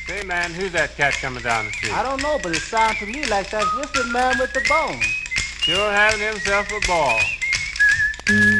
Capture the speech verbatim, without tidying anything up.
Say, man, who's that cat coming down the street? I don't know, but it sounds to me like that's just the man with the bone. Sure having himself a ball.